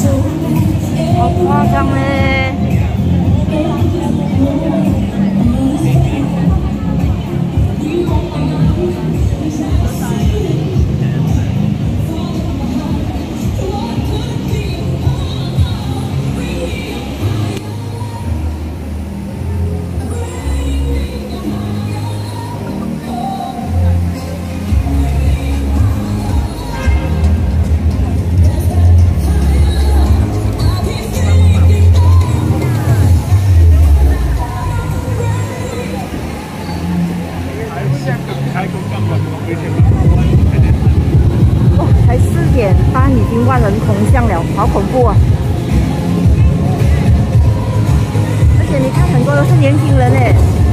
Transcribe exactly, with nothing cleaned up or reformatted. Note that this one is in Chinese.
好夸张嘞！哦，才四点半已经万人空巷了，好恐怖啊！而且你看，很多都是年轻人嘞。